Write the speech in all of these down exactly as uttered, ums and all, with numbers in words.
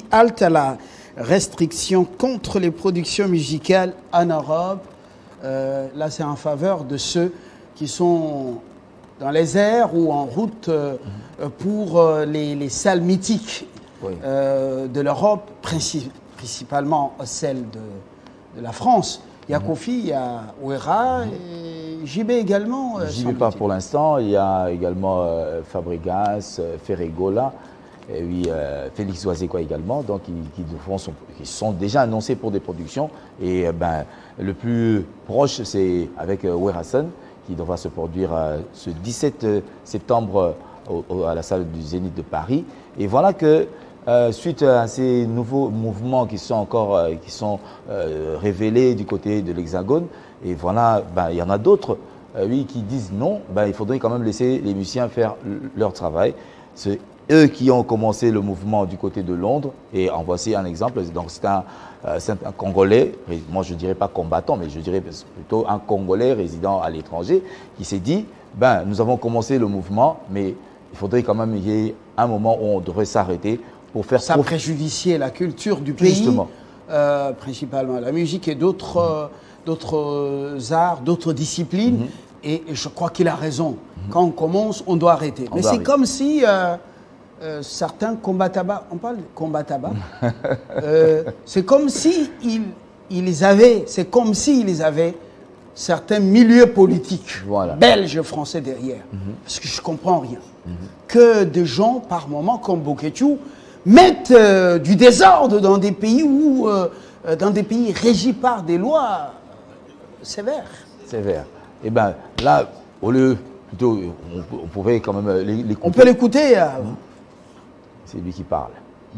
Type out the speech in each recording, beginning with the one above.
halte à la restriction contre les productions musicales en Europe. Euh, là, c'est en faveur de ceux qui sont dans les airs ou en route euh, mmh. pour euh, les, les salles mythiques oui. euh, de l'Europe, princi principalement celles de, de la France. Il y a mmh. Kofi, il y a Ouera, mmh. et J B également. J B pas pour l'instant, il y a également euh, Fabregas, euh, Ferregola, et oui, euh, Félix Oisekwa également, donc qui, qui, sont, qui sont déjà annoncés pour des productions. Et euh, ben, le plus proche, c'est avec euh, Ouera-san, qui devra se produire euh, ce dix-sept septembre euh, au, au, à la salle du Zénith de Paris. Et voilà que, euh, suite à ces nouveaux mouvements qui sont encore euh, qui sont, euh, révélés du côté de l'Hexagone, et voilà, ben, il y en a d'autres euh, oui, qui disent non, ben, il faudrait quand même laisser les musiciens faire leur travail. C'est eux qui ont commencé le mouvement du côté de Londres, et en voici un exemple. Donc c'est un, euh, un Congolais, moi je ne dirais pas combattant, mais je dirais plutôt un Congolais résident à l'étranger, qui s'est dit, ben, nous avons commencé le mouvement, mais il faudrait quand même qu'il y ait un moment où on devrait s'arrêter pour faire... Ça préjudiciait la culture du pays, Justement. Euh, principalement la musique et d'autres euh, d'autres arts, d'autres disciplines, mm-hmm. et, et je crois qu'il a raison. Mm-hmm. Quand on commence, on doit arrêter. On mais c'est comme si... Euh, Euh, certains combat tabac, on parle de combat tabac, euh, c'est comme si ils, ils avaient, c'est comme s'ils avaient certains milieux politiques voilà. belges, français derrière, mm-hmm. parce que je comprends rien. Mm-hmm. Que des gens, par moment, comme Boketou, mettent euh, du désordre dans des pays où, euh, dans des pays régis par des lois euh, sévères. Sévères. Et bien là, au lieu, plutôt, on, on pouvait quand même l'écouter. On peut l'écouter. Euh, mm-hmm. C'est lui qui parle.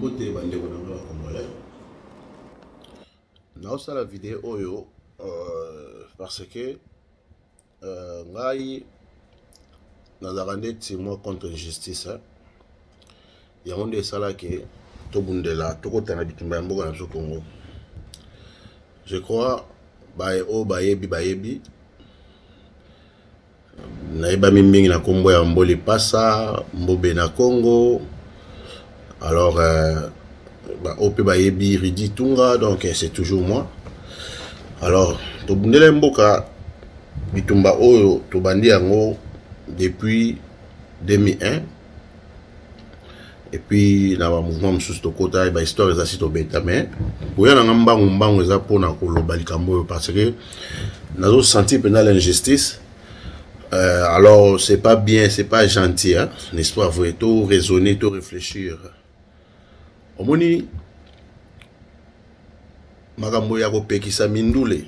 Dans la vidéo oyo euh, parce que ngai nazarande timo contre injustice ya onde sala ke to bundela to ko tana bitumba mboka na Congo. Je crois bae o baebi baebi na iba mingi na kombo ya mboli pasa mbobe na Congo. Alors, euh, bah, Ope Bayebi Ridi Tunga, donc c'est toujours moi. Alors, Tobundele Mboka, Bitumba Oyo, Tobandi Ango, depuis deux mille un. Et puis, dans le mouvement sous Tokota, il y a histoire de Sito Beta. Mais, pour y aller en bas, on va on va pour Nakolo Balikambo parce que nous avons senti pendant l'injustice. Euh, alors, c'est pas bien, c'est pas gentil, hein, n'est-ce pas? Vous tout raisonner, tout réfléchir. Omoni makambo ya kopekisa mindule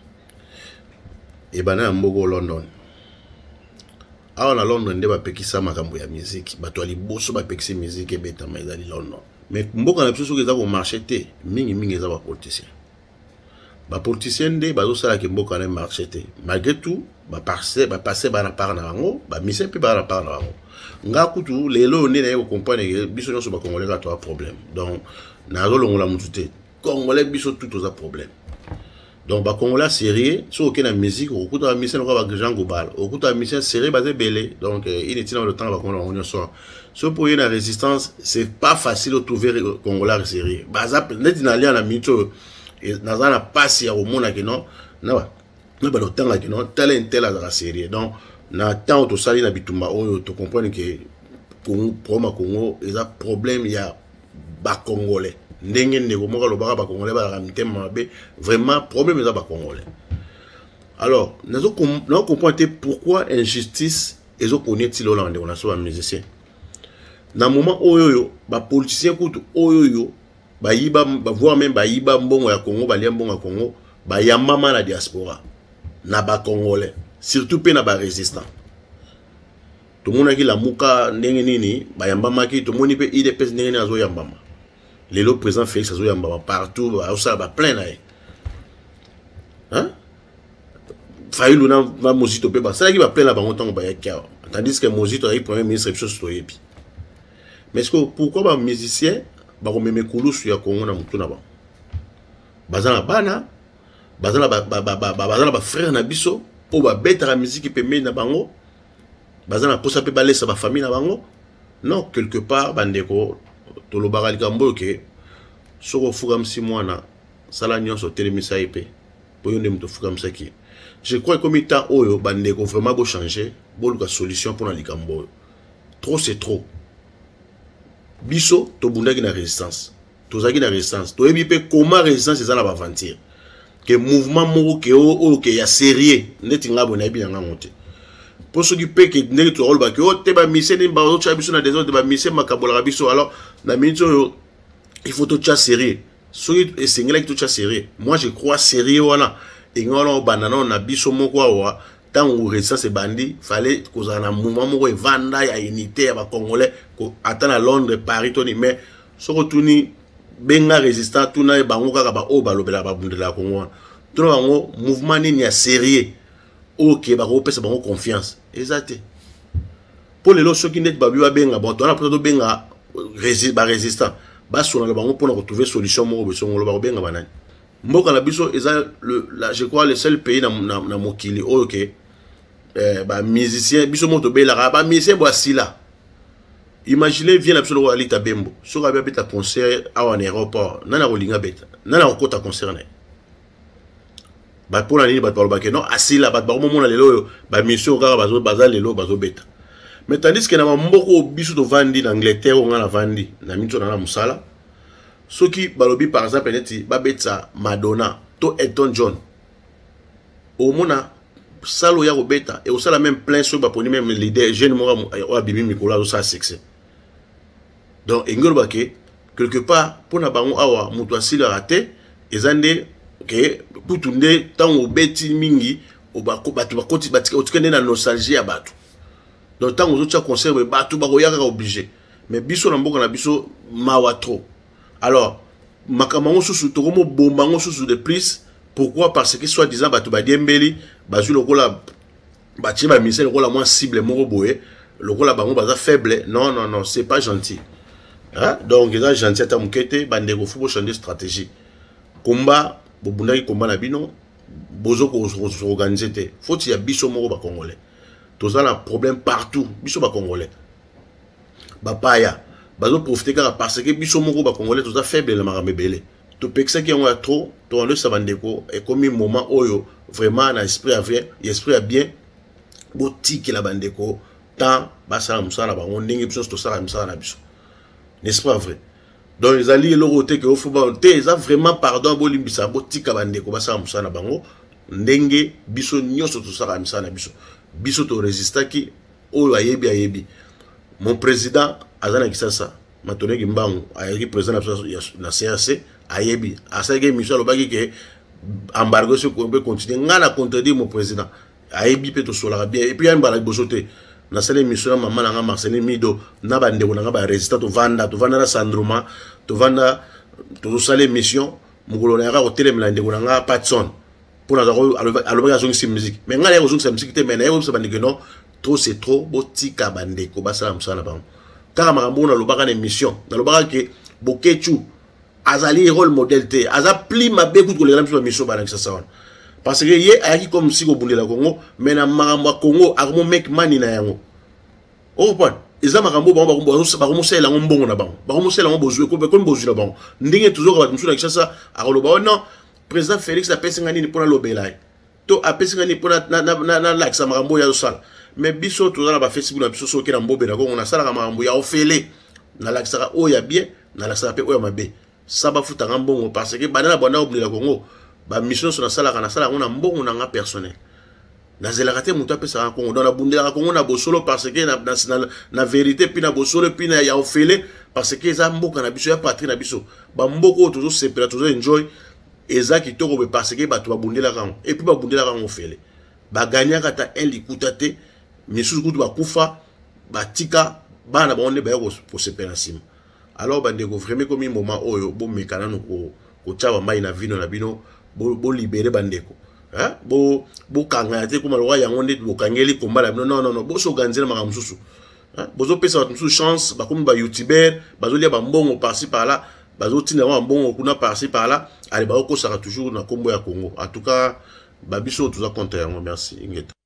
ebana ya mbogo London. Awa na London nde bapekisa makambo ya musique, bato ali boso bapekisa musique ebeta maizali London. Mais mboka na biso soki eza ko marché te, mingi mingi eza ba politicien. Ba politicien nde bazo sala ke mboka na marché te. Malgré tout, ba passer ba passer ba na part na bango, ba mise pe ba na part na bango. Nga kutu lelo ne na comprendre que biso nyonso ba congolais ka to problème. Donc na zo longola mutu te. Congolais biso tout oza problème. Donc ba congolais sérieux, so aucune na musique, au kutu ba mise na ba Jean Gobal, au kutu ba mise sérieux basé belé. Donc il est dans le temps ba congolais on so. So pour y la résistance, c'est pas facile de trouver congolais sérieux. Baza net na lia na mito na za na passe ya omona que non. Na na ba le temps là que non, talent tel à la série. Donc na temps to sali na bitumba oyo to comprendre que Congo problème Congo il y a problème il y a ba congolais ndenge ndeko moka lo ba congolais ba ramite mabe vraiment problème il y a ba congolais. Alors nous nous comprendre pourquoi injustice ezo connaître lo lande on a so ba musicien na moment oyo ba politicien kutu oyo ba yiba ba voir même ba yiba mbongo ya Congo ba lia mbongo ya Congo ba ya mama na diaspora na ba congolais. Surtout pe na ba résistant. Tout le monde qui la muka ndenge nini ba yambama ki tout le monde pe I D P S ndenge na zo yambama. Les lots présents Félix zo yambama partout ba ça ba plein na. Hein? Faïlou na va Mozito pe ba ça qui va plein la ba longtemps ba yakia. Tandis que Mozito a eu premier ministre chose to yebi. Mais est-ce que pourquoi ba musicien ba ko meme kulusu ya Congo na mutu na ba. Bazana bana bazana ba ba ba bazana ba frère na biso. Pour battre la musique qui permet na bango bazana posa pe balesa ba famille na bango non quelque part bandeko to lo bagali kambo ke soko fukam si mwana sala nyonso telemisa épée pour yonde mto fukam saki. Je crois que comme état oyo bandeko vraiment beau changer, beau la solution pour na likambo. Trop c'est trop. Biso to bundaki na résistance. Tozaki na résistance. To yebi pe comment résistance eza na aventure. Que mouvement moko ke o o ke ya sérieux neti ngabo na bi nga monte. Pour ceux qui pe que ndeki to rôle ba ke o te ba mission ni ba o cha biso na des autres ba mission makabola biso alors na minito il faut to cha sérieux. Ceux qui singela ki to cha sérieux. Moi je crois sérieux wana. Et ngolo banana na biso moko wa tant ou résistance bandi fallait cause na mouvement moko e vanda ya unité ya ba congolais ko atana Londres Paris toni mais so retourni benga résistant tuna e bango kaka ba o balobela ba bundela Congo to bango mouvement ni ya sérieux OK ba ko pesa bango confiance exacté pour les lots qui net ba biwa benga bon to na peut benga résist ba résistant ba so na bango pour na retrouver solution moko beso ngolo ba benga banani mboka na biso eza le la je crois le seul pays na na, na mokili OK eh ba musicien biso moto bela ba musicien bo asila. Imaginez vient absolument à l'État Bembo. Sur un bête à concert à un aéroport. Nana rolinga bête. Nana en côte à concerner. Bah pour la ligne bah par le bac non assis là bah par moment là les lots bah mission car bazo bazal les lots bazo bête. Mais tandis que na mboko biso to vandi d'Angleterre on a la vandi na mito na musala. Ce qui balobi par exemple neti ba beta Madonna to Elton John. Au mona salo ya robeta et au sala même plein sur ba poni même leader jeune mo wa bibi Nicolas au ça succès. Donc, engol bake quelque part pour na bango awa mutu asila raté ezande que pour tunde tant au beti mingi au bako batu bakoti batika otikende na nostalgie ya batu. Donc tant aux autres conserve batu bako yaka obligé. Mais biso na mboka na biso mawa trop. Alors makamango susu to komo bombango susu de plus. Pourquoi? Parce que soit disant batu ba diembeli bazu lokola bati ba mise lokola moins cible moko boye lokola bango baza faible. Non non non, c'est pas gentil. Hein? Donc, ils ont gentil à mukete, bande ko faut changer stratégie. Combat, bobunda ki combat na bino, bozo ko organiser te. Faut il y a biso moko ba congolais. Tous a un problème partout, biso ba congolais. Ba paya, bazo profiter car parce que biso moko ba congolais tous a faible le marambe belé. To peksa ki on a trop, to on le savande ko et comme un moment oyo vraiment na esprit a bien, esprit a bien boti ki la bande ko tant ba sala musala ba on ndenge biso to sala musala na biso. N'est-ce pas vrai? Donc ils allaient le roté que au football ils ont vraiment pardon bo limbisa bo tika bande ko basa musana bango ndenge biso nyoso to sala musana biso biso to résister ki o ayebi ayebi mon président azana kisasa matone kimbangu ayeki président na C A C ayebi asage mission lo baki ke embargo se ko be continuer ngana contredire mon président ayebi pe to sola bien et puis ya mbala bosote na sele mission maman nga Marcelin Mido na bande ko nga ba résister to vanda to vanda na Sandroma to vanda to sale mission mugolo na ka hotel melande ko nga Patson pour na ko alo ba zongi musique mais nga ya zongi musique te mais na yo se bande que non trop c'est trop botika bande ko ba sala musala bango kaka makambo na lobaka na mission na lobaka ke bokechu azali rôle modèle te aza pli mabe ku ko le mission ba na ça. Parce que yé ayaki comme si ko bundela Congo mais na makambo Congo akomo make money na yango. O point eza makambo bango bakombo bakomo sela ngombongo na bango. Bakomo sela ngo bozwe ko ko bozwe na bango. Ndenge toujours ba msuna kishasa akoloba non président Félix a pesi ngani pour na lobela. To a pesi ngani pour na na na na like sa makambo ya sala. Mais biso to na ba Facebook na biso so ke na mbobe na Congo na sala makambo ya ofele. Na like sa o ya bien na la sa pe o ya mabe. Ça ba futa ngambongo parce que banana bana obundela Congo. Ba mission sur la salle à la salle on a bon on a personnel na zelakate mutu apesa Congo dans la bundela Congo na bosolo parce que na na na vérité puis na bosolo puis na ya ofele parce que za mboka na biso ya patrie na biso ba mboko toujours sepela toujours enjoy eza kitoko parce que ba to ba bundela Congo et puis ba bundela Congo ofele ba gagner kata un likuta te misusu kutu ba kufa ba tika bana ba on ba ko sepela sim alors ba ndeko vraiment comme un moment oyo bo mekana no ko ko tshaba mai na vino na bino bo bo libérer bandeko hein bo bo kanga te kuma loya yango ndet bo kangeli komba non non non bo so ganzela maka mususu hein bozo pesa watu mususu chance ba comme ba youtuber bazo lia ba mbongo par-ci par-là bazo tina ba mbongo kuna par-ci par-là allez ba ko sera toujours na kombo ya Congo en tout cas ba biso tuza compter yango merci ingeta